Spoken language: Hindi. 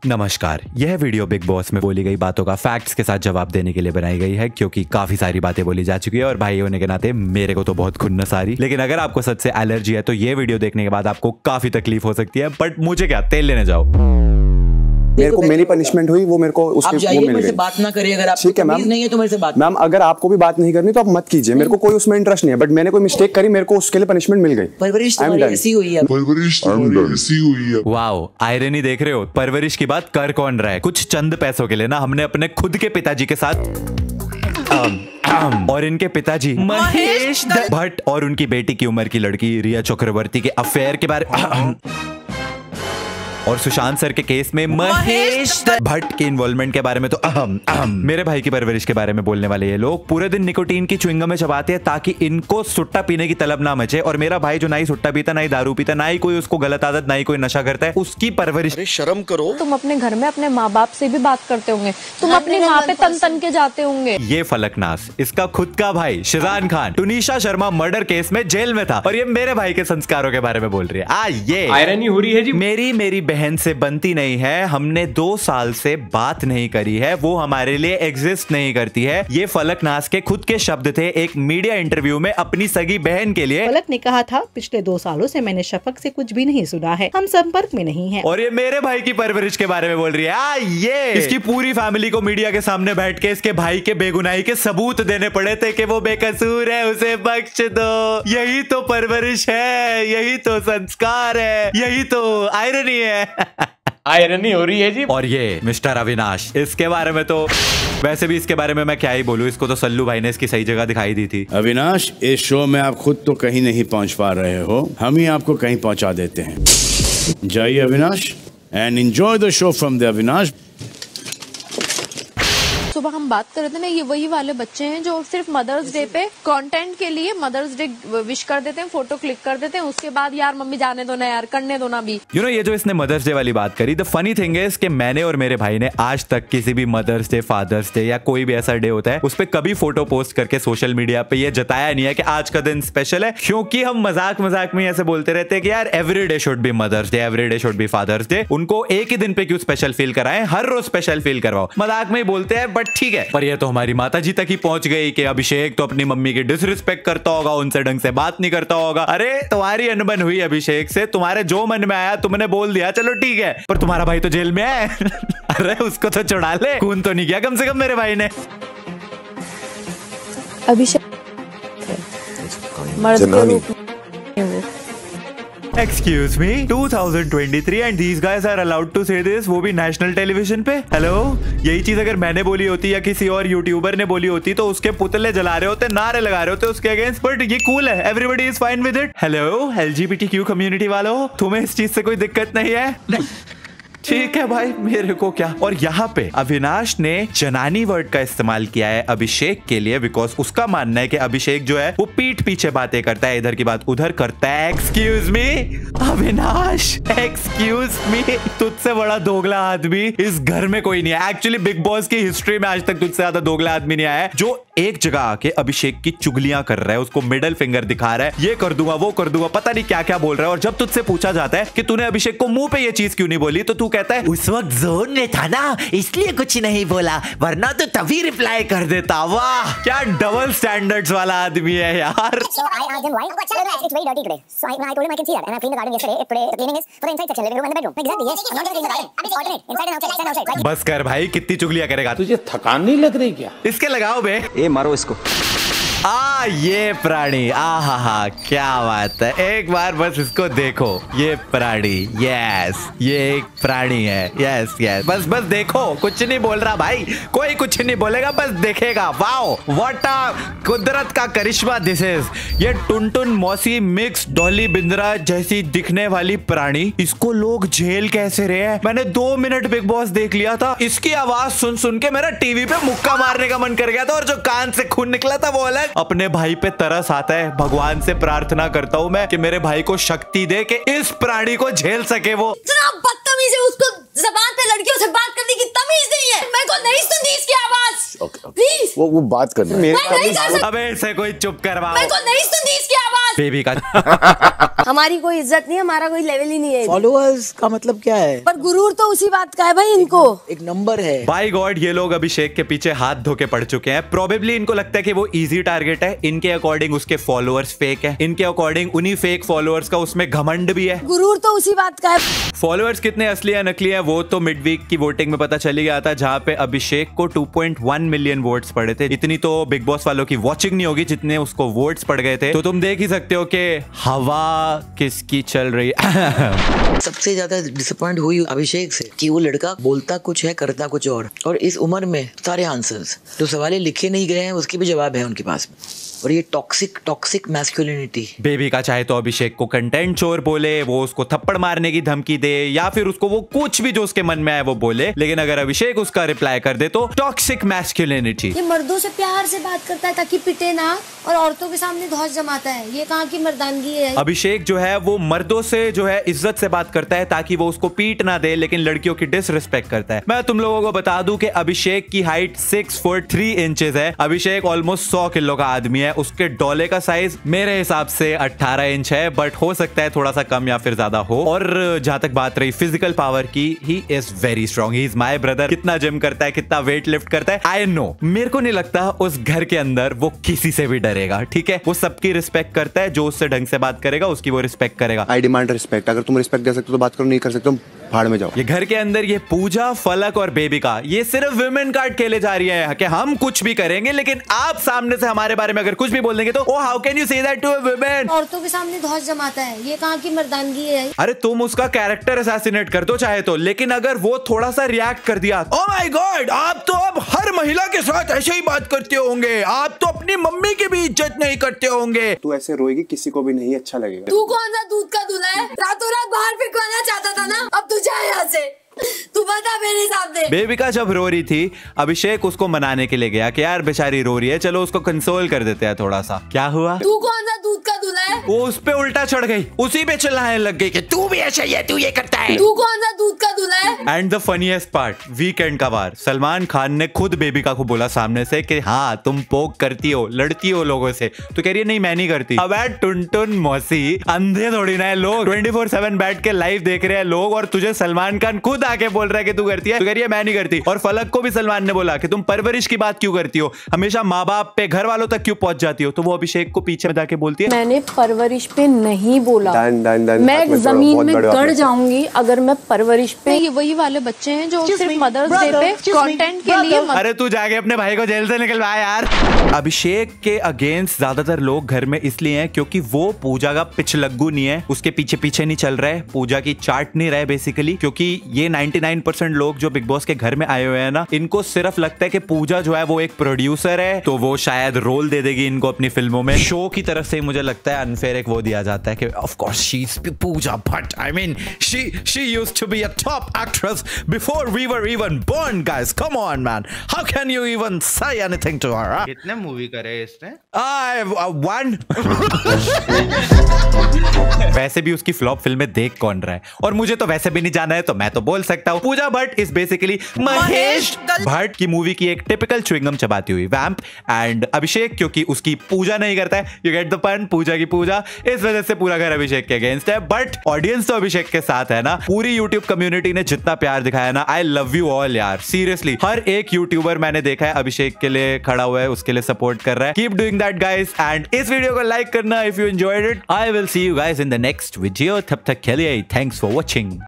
नमस्कार, यह वीडियो बिग बॉस में बोली गई बातों का फैक्ट्स के साथ जवाब देने के लिए बनाई गई है, क्योंकि काफी सारी बातें बोली जा चुकी है और भाई होने के नाते मेरे को तो बहुत खुन्नस आ रही। लेकिन अगर आपको सच से एलर्जी है तो ये वीडियो देखने के बाद आपको काफी तकलीफ हो सकती है, बट मुझे क्या, तेल लेने जाओ। मेरे को मेरी पनिशमेंट हुई, वो मेरे को उसके वो मिल गई। बात ना करिए, अगर आपको तमीज नहीं है तो मेरे से बात। मैम अगर आपको भी बात नहीं करनी तो आप मत कीजिए, मेरे को कोई उसमें इंटरेस्ट नहीं है, बट मैंने कोई मिस्टेक करी, मेरे को उसके लिए पनिशमेंट मिल गई। परवरिश ऐसी हुई है, वाओ, आयरनी देख रहे हो? परवरिश की बात कर कौन रहा है? कुछ चंद पैसों के लिए ना हमने अपने खुद के पिताजी के साथ और इनके पिताजी महेश भट्ट और उनकी बेटी की उम्र की लड़की रिया चक्रवर्ती के अफेयर के बारे और सुशांत सर के केस में महेश भट्ट के इन्वॉल्वमेंट के बारे में तो मेरे भाई की परवरिश के बारे में बोलने वाले ये लोग पूरे दिन निकोटीन की च्युइंगम में चबाते हैं ताकि इनको सुट्टा पीने की तलब ना मचे। और मेरा भाई जो ना ही सुट्टा पीता, ना ही दारू पीता, ना ही कोई उसको गलत आदत, ना ही कोई नशा करता है, उसकी परवरिश। शर्म करो। तुम अपने घर में अपने माँ बाप से भी बात करते होंगे, तुम अपनी माँ पे तन तन के जाते होंगे। ये फलकनास, इसका खुद का भाई शिजान खान टुनीशा शर्मा मर्डर केस में जेल में था और ये मेरे भाई के संस्कारों के बारे में बोल रही है। ये आयरनी हो रही है जी। मेरी बहन से बनती नहीं है, हमने 2 साल से बात नहीं करी है, वो हमारे लिए एग्जिस्ट नहीं करती है। ये फलकनास के खुद के शब्द थे एक मीडिया इंटरव्यू में अपनी सगी बहन के लिए। फलक ने कहा था, पिछले 2 सालों से मैंने शफक से कुछ भी नहीं सुना है, हम संपर्क में नहीं हैं। और ये मेरे भाई की परवरिश के बारे में बोल रही है। ये इसकी पूरी फैमिली को मीडिया के सामने बैठ के इसके भाई के बेगुनाही के सबूत देने पड़े थे कि वो बेकसूर है, उसे बख्श दो। यही तो परवरिश है, यही तो संस्कार है, यही तो आयरनी है। आयरनी हो रही है जी। और ये मिस्टर अविनाश, इसके बारे में तो वैसे भी इसके बारे में मैं क्या ही बोलूं, इसको तो सल्लू भाई ने इसकी सही जगह दिखाई दी थी। अविनाश, इस शो में आप खुद तो कहीं नहीं पहुंच पा रहे हो, हम ही आपको कहीं पहुंचा देते हैं। जाइए Avinash, and enjoy the show from the Avinash. सुबह हम बात कर रहे थे ना, ये वही वाले बच्चे हैं जो सिर्फ मदर्स डे पे कंटेंट के लिए मदर्स डे विश कर देते हैं, फोटो क्लिक कर देते हैं, उसके बाद यार मम्मी जाने दो ना यार, करने दो ना भी। ये जो इसने मदर्स डे वाली बात करी, द फनी थिंग इज कि मैंने और मेरे भाई ने आज तक किसी भी मदर्स डे, फादर्स डे या कोई भी ऐसा डे होता है उस पर कभी फोटो पोस्ट करके सोशल मीडिया पे ये जताया नहीं है कि आज का दिन स्पेशल है, क्योंकि हम मजाक में ऐसे बोलते रहते हैं कि यार every day should be mother's day, every day should be father's day. उनको एक ही दिन पे क्यों स्पेशल फील कराएं, हर रोज स्पेशल फील करवाओ। मजाक में ही बोलते हैं, बट ठीक है। पर ये तो हमारी माताजी तक ही पहुंच गई कि अभिषेक तो अपनी मम्मी की डिसरिस्पेक्ट करता होगा, उनसे ढंग से बात नहीं करता होगा। अरे तुम्हारी अनबन हुई अभिषेक से, तुम्हारे जो मन में आया तुमने बोल दिया, चलो ठीक है, पर तुम्हारा भाई तो जेल में है। अरे उसको तो छुड़ा ले, खून तो नहीं किया कम से कम मेरे भाई ने। अभिषेक मर्द के रूप में Excuse me, 2023 and these guys are allowed to say this, वो भी नेशनल टेलीविजन पे। हेलो, यही चीज अगर मैंने बोली होती या किसी और यूट्यूबर ने बोली होती तो उसके पुतले जला रहे होते, नारे लगा रहे होते उसके अगेंस्ट, बट ये कूल है, everybody is fine with it. Hello LGBTQ community वालों, तुम्हें इस चीज से कोई दिक्कत नहीं है? ठीक है भाई, मेरे को क्या। और यहाँ पे अविनाश ने जनानी वर्ड का इस्तेमाल किया है अभिषेक के लिए, बिकॉज उसका मानना है कि अभिषेक जो है वो पीठ पीछे बातें करता है, इधर की बात उधर करता है। Excuse me Avinash, excuse me, तुझसे बड़ा दोगला आदमी इस घर में कोई नहीं है। एक्चुअली बिग बॉस की हिस्ट्री में आज तक तुझसे ज्यादा दोगला आदमी नहीं आया है जो एक जगह आके अभिषेक की चुगलियां कर रहा है, उसको मिडल फिंगर दिखा रहा है, ये कर दूंगा, वो कर दूंगा, पता नहीं क्या क्या बोल रहा है। और जब तुझसे पूछा जाता है कि तूने अभिषेक को मुंह पे ये चीज क्यों नहीं बोली, तो तू कहता है उस वक्त जोन में था ना, इसलिए कुछ नहीं बोला, वरना तो तभी रिप्लाई कर देता। वाह, क्या डबल स्टैंडर्ड्स वाला आदमी है यार। बस कर भाई, कितनी चुगलियां करेगा? तुझे थकान नहीं लग रही क्या? इसके लगाओ बे। ए मारो इसको। ये प्राणी, हा, क्या बात है। एक बार बस इसको देखो, ये प्राणी, यस, ये एक प्राणी है, यस, बस देखो, कुछ नहीं बोल रहा भाई, कोई कुछ नहीं बोलेगा, बस देखेगा। वाओ, व्हाट अ कुदरत का करिश्मा दिस इज। ये टुनटुन मौसी मिक्स डॉली बिंद्रा जैसी दिखने वाली प्राणी, इसको लोग जेल कैसे रहे हैं? मैंने 2 मिनट बिग बॉस देख लिया था, इसकी आवाज सुन के मेरा टीवी पे मुक्का मारने का मन कर गया था, और जो कान से खून निकला था वो अलग। अपने भाई पे तरस आता है, भगवान से प्रार्थना करता हूँ मैं कि मेरे भाई को शक्ति दे कि इस प्राणी को झेल सके। वो जनाब बदतमीज है, उसको ज़बान पे लड़कियों से बात करने की तमीज नहीं है। मेरे को नहीं सुनती इसकी आवाज। प्लीज वो बात करना। अबे इसे कोई चुप करवाओ। मेरे को नहीं सुनती इसकी आवाज। बेबी का हमारी कोई इज्जत नहीं है, हमारा कोई लेवल ही नहीं है। फॉलोअर्स का मतलब क्या है? पर गुरूर तो उसी बात का है भाई, इनको एक नंबर है। बाय गॉड ये लोग अभिषेक के पीछे हाथ धो के पड़ चुके हैं। प्रोबेबली इनको लगता है कि वो इजी टारगेट है। इनके अकॉर्डिंग उसके फॉलोअर्स फेक है, इनके अकॉर्डिंग उन्हीं फेक फॉलोअर्स का उसमें घमंड भी है। गुरूर तो उसी बात का है। फॉलोअर्स कितने असली है नकली है वो तो मिड वीक की वोटिंग में पता चली गया था, जहां पे अभिषेक को 2.1 मिलियन वोट्स पड़े थे। इतनी तो बिग बॉस वालों की वॉचिंग नहीं होगी जितने उसको वोट्स पड़ गए थे। तो तुम देख ही सकते हो कि हवा किसकी चल रही है। सबसे ज्यादा डिसअपॉइंट हुई अभिषेक से कि वो लड़का बोलता कुछ है करता कुछ और इस उम्र में सारे आंसर्स जो सवाल लिखे नहीं गए हैं उसके भी जवाब है उनके पास में। और ये टॉक्सिक मैस्कुलिनिटी। बेबी का चाहे तो अभिषेक को कंटेंट चोर बोले, वो उसको थप्पड़ मारने की धमकी दे, या फिर उसको वो कुछ भी जो उसके मन में आए वो बोले, लेकिन अगर अभिषेक उसका रिप्लाई कर दे तो टॉक्सिक मैस्कुलिनिटी। ये मर्दों से प्यार से बात करता है ताकि पिटे ना, और औरतों के सामने धौंस जमाता है। ये कहाँ की मर्दानगी है? अभिषेक जो है वो मर्दों से जो है इज्जत से बात करता है ताकि वो उसको पीट ना दे, लेकिन लड़कियों की डिसरिस्पेक्ट करता है। मैं तुम लोगों को बता दूं कि अभिषेक की हाइट 6 फुट 3 इंचेस है। अभिषेक ऑलमोस्ट 100 किलो का आदमी है। उसके डोले का साइज मेरे हिसाब से 18 इंच है, बट हो सकता है थोड़ा सा कम या फिर ज्यादा हो। और जहां तक बात रही फिजिकल पावर की, he is very strong, he is my brother. कितना जिम करता है, कितना वेट लिफ्ट करता है, आई नो। मेरे को नहीं लगता उस घर के अंदर वो किसी से भी डरेगा, ठीक है। वो सबकी रिस्पेक्ट करता है, जो उससे ढंग से बात करेगा उसकी वो रिस्पेक्ट करेगा। I demand respect. अगर तुम रिस्पेक्ट दे सकते हो तो बात करो, नहीं कर सकते हो भाड़ में जाओ। ये घर के अंदर ये पूजा, फलक और बेबी का ये सिर्फ विमेन कार्ड खेले जा रही है कि हम कुछ भी करेंगे, लेकिन आप सामने से हमारे बारे में अगर कुछ भी बोल देंगे तो oh how can you say that to a woman? औरतों के सामने धौंस जमाता है। ये कहाँ की मर्दानगी है? अरे तुम उसका कैरेक्टर असैसिनेट कर दो चाहे तो, लेकिन अगर वो थोड़ा सा रिएक्ट कर दिया, ओ माय गॉड आप तो अब हर महिला के साथ ऐसे ही बात करते होंगे, आप तो अपनी मम्मी की भी इज्जत नहीं करते होंगे। तू ऐसे रोएगी किसी को भी नहीं अच्छा लगेगा। तू कौन सा दूध का दूल्हा है? रातों रात बाहर फेंकवाना चाहता था ना, अब तू जा यहाँ से। तू बता मेरे सामने। बेबिका जब रो रही थी, अभिषेक उसको मनाने के लिए गया कि यार बेचारी रो रही है, चलो उसको कंसोल कर देते हैं थोड़ा सा। क्या हुआ? तू कौन सा दूध का दूल्हा है? वो उस पे उल्टा चढ़ गई, उसी पे चिल्लाने लग गई कि तू भी ऐसा ही है, तू ये करता है। तू कौन सा दूध का दूल्हा है? And the funniest part, weekend का वार, सलमान खान ने खुद बेबिका को बोला सामने से कि हाँ तुम पोक करती हो, लड़ती हो लोगों से, तो कह रही है नहीं मैं नहीं करती। अब टुनटुन मौसी अंधे थोड़ी ना है, लोग 24/7 बैठ के लाइव देख रहे हैं लोग, और तुझे सलमान खान खुद आके बोल रहा है कि तू करती है, तो कह रही है मैं नहीं करती। और फलक को भी सलमान ने बोला कि तुम परवरिश की बात क्यों करती हो, हमेशा माँ बाप पे घर वालों तक क्यों पहुंच जाती हो, तो वो अभिषेक को पीछे में जाके बोलती है मैंने परवरिश पे नहीं बोला, मैं मैं जमीन में गड़ जाऊंगी अगर मैं परवरिश पे। ये वही वाले बच्चे हैं जो सिर्फ मदर्स डे पे कंटेंट के लिए। अरे तू जाके अपने भाई को जेल से निकलवा यार। अभिषेक के अगेंस्ट ज्यादातर लोग घर में इसलिए हैं क्योंकि वो पूजा का पिछलग्गू नहीं है, उसके पीछे पीछे नहीं चल रहा है, पूजा की चाट नहीं रहे बेसिकली। क्योंकि ये 99% लोग जो बिग बॉस के घर में आए हुए हैं ना, इनको सिर्फ लगता है कि पूजा जो है वो एक प्रोड्यूसर है, तो वो शायद रोल दे देगी इनको अपनी फिल्मों में। शो की तरफ से मुझे लगता है अनफेयर एक वो दिया जाता है कि of course she is Pooja Bhatt, I mean she used to be a top actress before we were even born guys, come on man, how can you even say anything to her? कितने मूवी करे इसने? वन। वैसे भी उसकी फ्लॉप फिल्में देख कौन रहा है, और मुझे तो वैसे भी नहीं जाना है, तो मैं तो बोल सकता हूँ पूजा भट्ट इज बेसिकली महेश भट्ट की मूवी की एक टिपिकल च्युइंगम चबाती हुई वैम्प। एंड अभिषेक क्योंकि उसकी पूजा नहीं करता है, you get the point, Pooja की पूजा, इस वजह से पूरा घर अभिषेक के अगेंस्ट है। बट ऑडियंस तो अभिषेक के साथ है ना। पूरी यूट्यूब कम्युनिटी ने जितना प्यार दिखाया ना, आई लव यू ऑल यार, सीरियसली। हर एक यूट्यूबर मैंने देखा है अभिषेक के लिए खड़ा हुआ है, उसके लिए सपोर्ट कर रहा है। Keep doing that guys, and इस वीडियो को लाइक करना if you enjoyed it. I will see you guys in the next video, तब तक के लिए थैंक्स फॉर वॉचिंग।